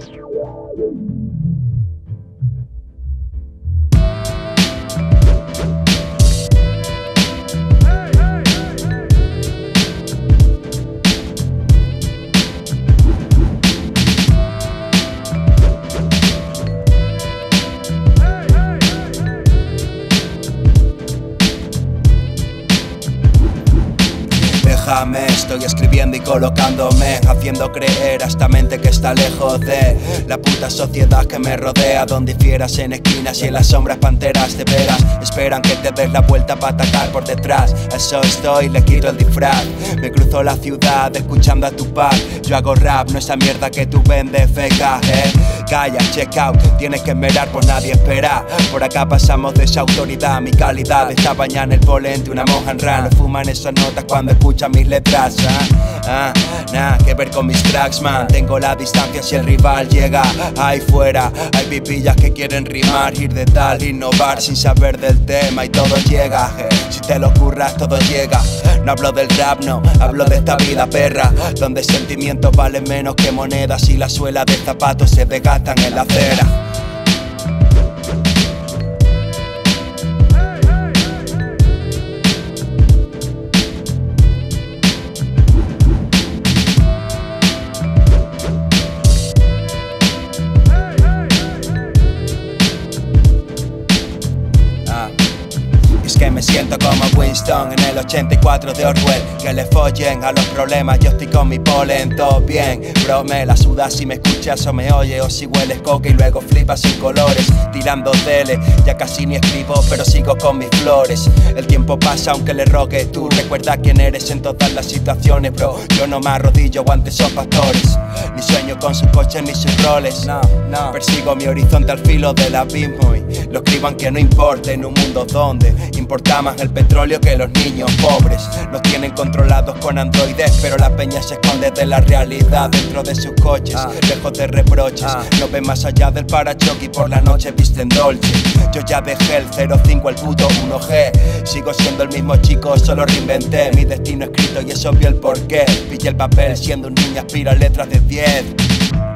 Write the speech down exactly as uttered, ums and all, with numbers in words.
Estoy escribiendo y colocándome, haciendo creer a esta mente que está lejos de la puta sociedad que me rodea, donde fieras en esquinas y en las sombras panteras de veras esperan que te des la vuelta para atacar por detrás. A eso estoy, le quito el disfraz. Me cruzo la ciudad escuchando a Tupac. Yo hago rap, no esa mierda que tú vendes feca, eh. Calla, check out, tienes que esperar, pues nadie espera. Por acá pasamos de esa autoridad, mi calidad está bañada en el polen de una moja en ran. No fuman esas notas cuando escuchan mis letras, ah, ah, nada que ver con mis tracks, man. Tengo la distancia si el rival llega. Ahí fuera hay pipillas que quieren rimar, ir de tal, innovar sin saber del tema y todo llega, eh. Si te lo curras todo llega. No hablo del rap, no, hablo de esta vida perra, donde sentimientos valen menos que monedas y la suela de zapatos se desgastan en la acera. Que me siento como Winston en el ochenta y cuatro de Orwell. Que le follen a los problemas, yo estoy con mi polen, todo bien. Bro, me la sudas si me escuchas o me oyes, o si hueles coca y luego flipas sin colores. Tirando tele, ya casi ni escribo, pero sigo con mis flores. El tiempo pasa aunque le rogue, tú recuerda quién eres en todas las situaciones, bro. Yo no me arrodillo ante esos pastores, ni sueño con sus coches ni sus roles. No, no. Persigo mi horizonte al filo del abismo y lo escribo aunque no importe, en un mundo donde importa más el petróleo que los niños pobres. Nos tienen controlados con androides, pero la peña se esconde de la realidad dentro de sus coches, ah. lejos de reproches, ah. no ven más allá del parachoque y por la noche visten dolce. Yo ya dejé el cero cinco, el puto uno G. Sigo siendo el mismo chico, solo reinventé mi destino escrito y es obvio el porqué. Pillé el papel siendo un niño, aspiro a letras de diez.